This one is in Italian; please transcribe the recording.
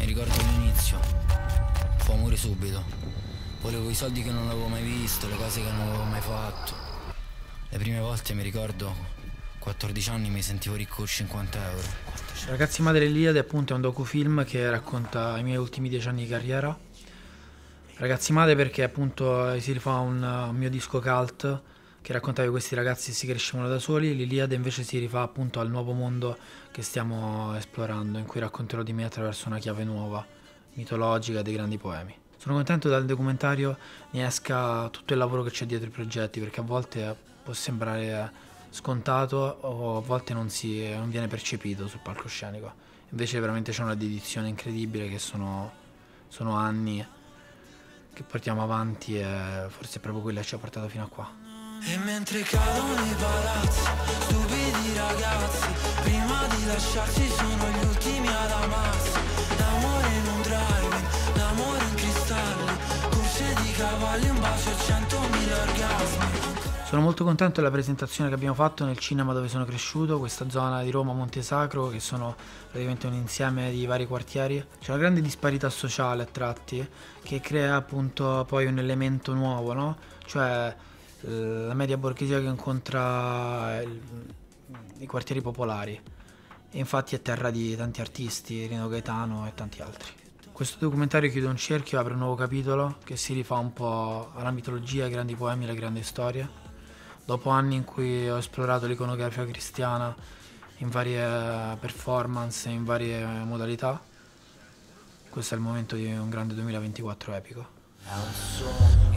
ricordo l'inizio. Fu amore subito. Volevo i soldi che non avevo mai visto, le cose che non avevo mai fatto. Le prime volte mi ricordo, 14 anni, mi sentivo ricco con 50 euro. Ragazzi Madre Iliade appunto è un docufilm che racconta i miei ultimi 10 anni di carriera. Ragazzi Madre perché appunto si rifà a un mio disco cult che raccontava che questi ragazzi si crescevano da soli. L'Iliade invece si rifà appunto al nuovo mondo che stiamo esplorando, in cui racconterò di me attraverso una chiave nuova, mitologica, dei grandi poemi. Sono contento che dal documentario ne esca tutto il lavoro che c'è dietro i progetti, perché a volte può sembrare scontato o a volte non viene percepito sul palcoscenico. Invece veramente c'è una dedizione incredibile che sono anni che portiamo avanti e forse è proprio quella che ci ha portato fino a qua. E mentre cadono i palazzi, stupidi ragazzi, prima di lasciarsi sono gli ultimi ad amarsi. L'amore in un driving, l'amore in cristalli, corse di cavalli, un bacio e 100.000 orgasmi. Sono molto contento della presentazione che abbiamo fatto nel cinema dove sono cresciuto, questa zona di Roma, Montesacro, che sono praticamente un insieme di vari quartieri. C'è una grande disparità sociale a tratti che crea appunto poi un elemento nuovo, no? Cioè la media borghesia che incontra i quartieri popolari. E infatti è terra di tanti artisti, Rino Gaetano e tanti altri. Questo documentario chiude un cerchio e apre un nuovo capitolo che si rifà un po' alla mitologia, ai grandi poemi, alle grandi storie. Dopo anni in cui ho esplorato l'iconografia cristiana in varie performance, in varie modalità, questo è il momento di un grande 2024 epico.